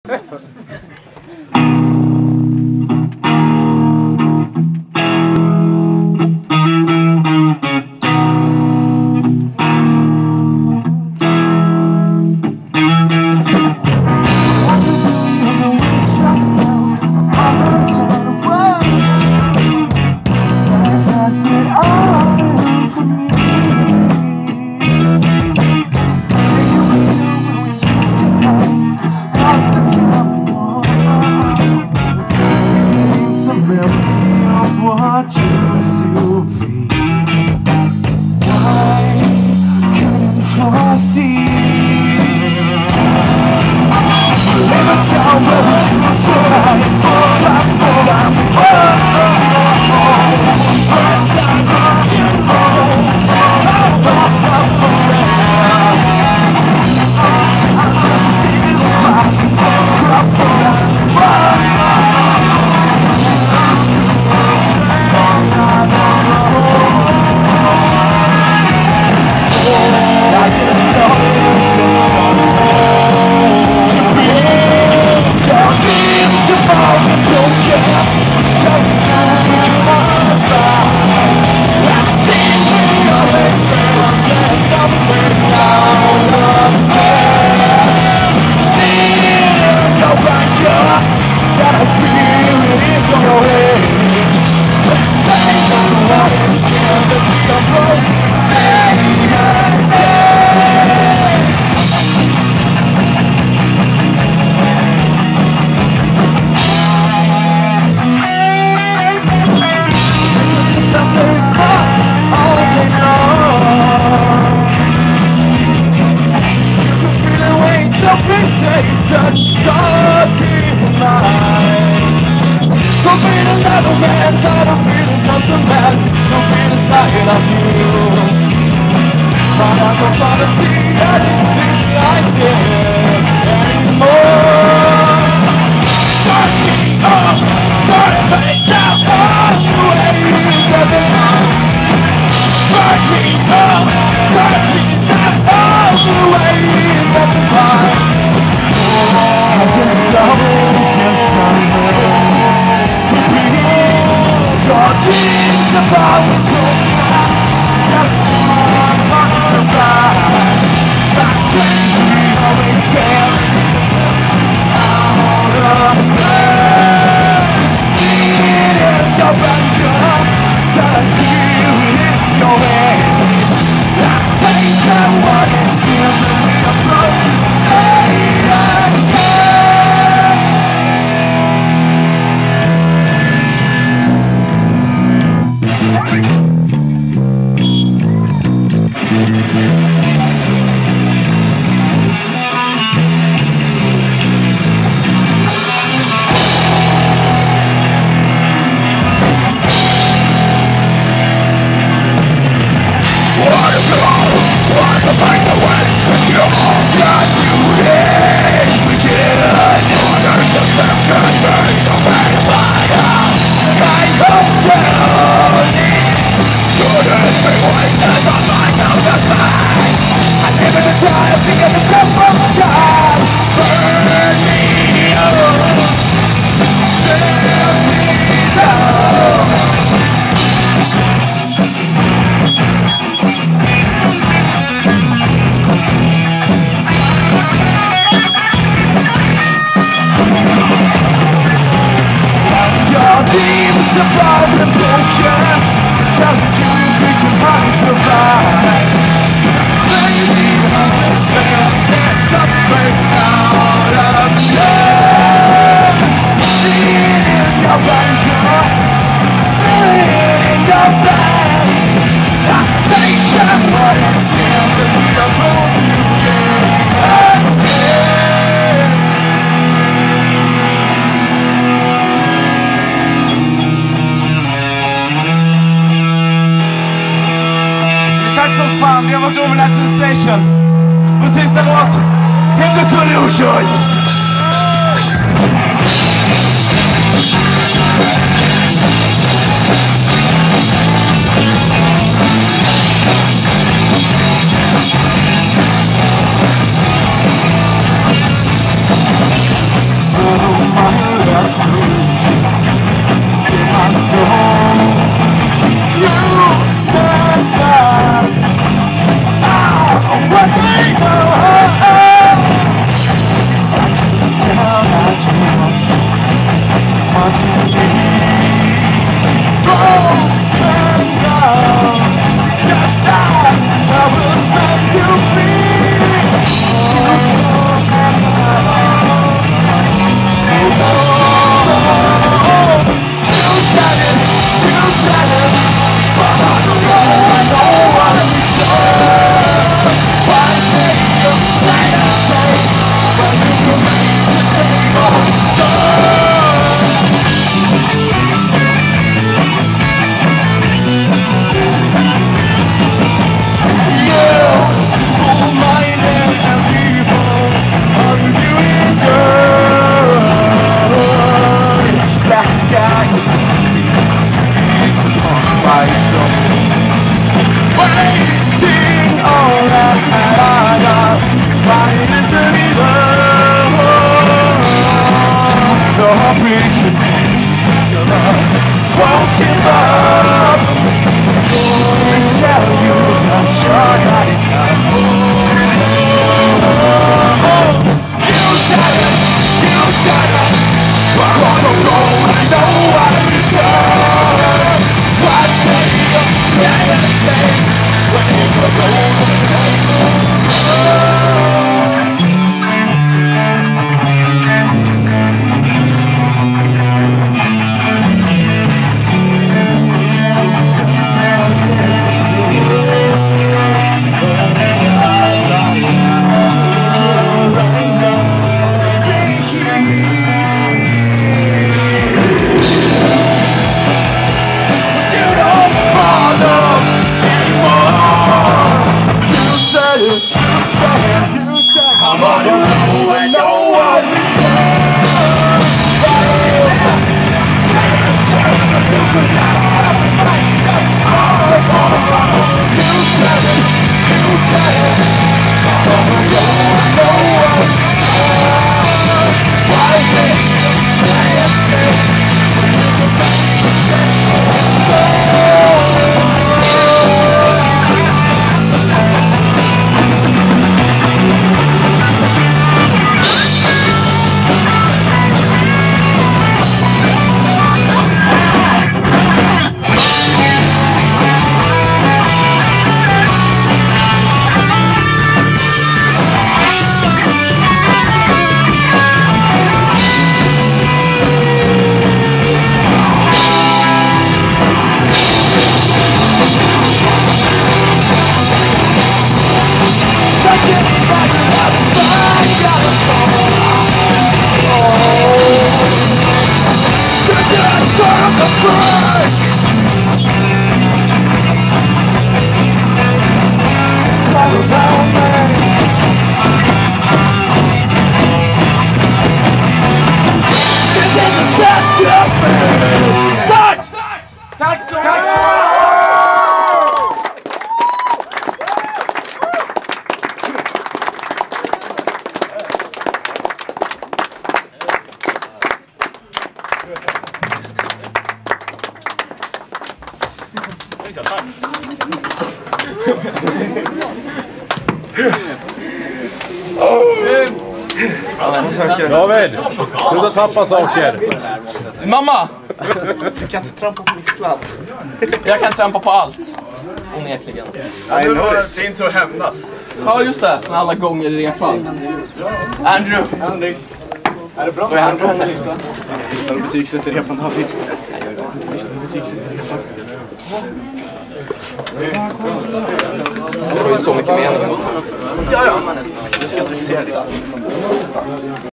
Vi har varit Overnight Sensation. På sista låt, Hit the Solutions. Won't give up. They tell you that you're not enough. You said it, but on the road I know I'll return. Why say you play the same when the road I'm on the road and no one returns. You said it. I'm on the road and no one returns. Why did you play a game when you were back to David, sluta tappa saker. Mamma! Du kan inte trampa på min sladd. Jag kan trampa på allt. Onekligen. I noticed. Det är inte att hämnas. Ja just det, såna alla gånger i repan. Andrew. Är det bra? Då är Andrew nästa. Lyssnar och betygsätter repan, David. Lyssnar och betygsätter repan. Det var ju så mycket mening också. Ja. Du ska inte se det.